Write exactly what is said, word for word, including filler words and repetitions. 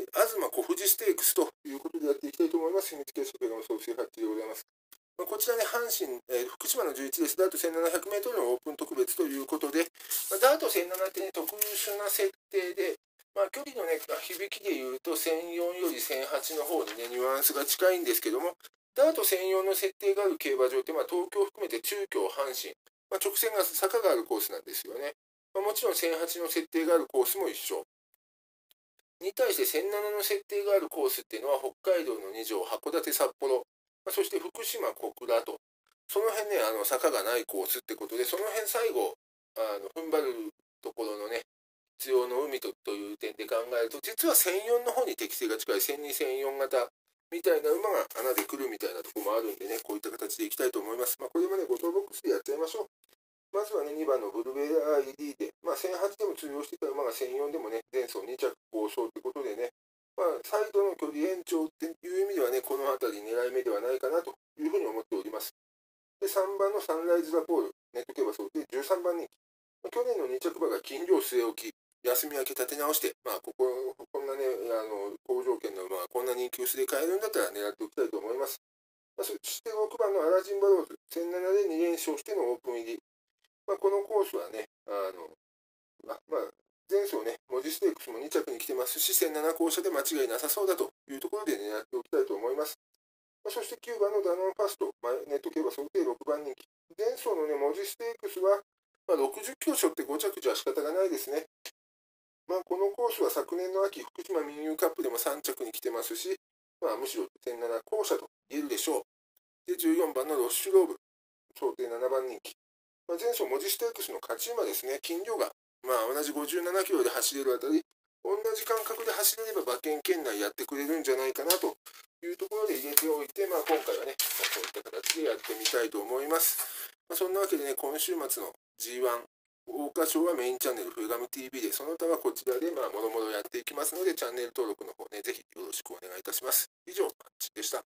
東小富士ステークスということでやっていきたいと思います。秘密結束の総水八でございます。まあ、こちらね、阪神、えー、福島のじゅういちレース、ダートせんななひゃくメートルのオープン特別ということで、まあ、ダートせんななってね、特殊な設定で、まあ、距離のね、響きでいうとせんよんよりせんはちの方にね、ニュアンスが近いんですけども、ダートせんよんの設定がある競馬場って、まあ、東京を含めて中京、阪神、まあ、直線が坂があるコースなんですよね。まあ、もちろんせんはちの設定があるコースも一緒。に対してせんななの設定があるコースっていうのは、北海道のに条、函館、札幌、まあ、そして福島、小倉と、その辺ね、あの坂がないコースってことで、その辺最後、あの踏ん張るところのね、必要の海とという点で考えると、実はせんよんの方に適性が近いせんに、せんよん型みたいな馬が穴で来るみたいなところもあるんでね、こういった形でいきたいと思います。まあ、これもね、ご等ボックスでやっちゃいましょう。まずはね、にばんのブルベア アイディー で、まあ、せんはちでも通用してた馬がせんよんでもね、前走に着好走ということでね、まあ、サイドの距離延長っていう意味ではね、この辺り狙い目ではないかなというふうに思っております。で、さんばんのサンライズラポール、ネット競馬想定じゅうさんばん人気。去年のに着馬が金量据え置き、休み明け立て直して、まあ、ここ、こんなね、あの、好条件の馬がこんな人気薄で買えるんだったら狙っておきたいと思います。まあ、そしてろくばんのアラジンバローズ、せんななでに連勝してのオープン入り。まあ、このコースはね、あの、まあ、まあ、前走ね、文字ステークスもに着に来てますし、せんなな校舎で間違いなさそうだというところで狙っておきたいと思います。まあ、そしてきゅうばんのダノンファスト、まあ、ネット競馬想定ろくばん人気。前走のね、文字ステークスは、まあ、ろくじゅっキロしょってご着じゃ仕方がないですね。まあ、このコースは昨年の秋、福島民友カップでもさん着に来てますし、まあ、むしろせんなな校舎と言えるでしょう。で、じゅうよんばんのロッシュローブ、想定ななばん人気。まあ、前走文字ステークスの勝ち馬ですね。斤量が、まあ、同じごじゅうななキロで走れるあたり、同じ感覚で走れれば馬券圏内やってくれるんじゃないかなというところで入れておいて、まあ、今回はね、まあ、こういった形でやってみたいと思います。まあ、そんなわけでね、今週末の ジーワン、桜花賞はメインチャンネル、フェガム ティーブイ で、その他はこちらで、まあ、もろもろやっていきますので、チャンネル登録の方ね、ぜひよろしくお願いいたします。以上、マッチでした。